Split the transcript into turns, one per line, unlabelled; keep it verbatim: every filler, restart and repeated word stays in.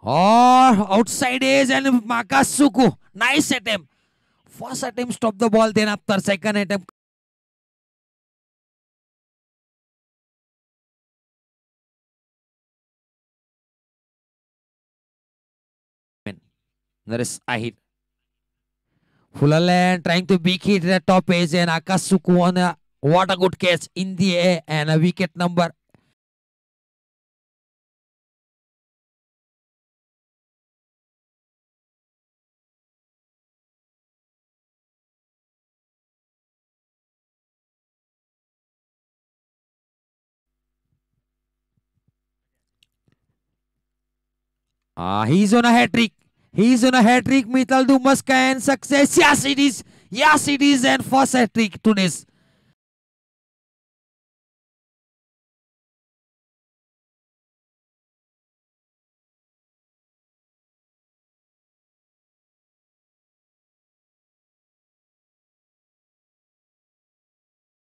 Oh, outside edge and Makasuku. Nice attempt. First attempt stop the ball, then after second attempt. There is Ahid. Fulaland trying to big hit the top edge and Akasuku on a what a good catch in the air and a wicket number. Ah, he's on a hat trick. He's on a hat trick. Mithal Dumas can success. Yes, it is. Yes, it is. And first hat trick to this.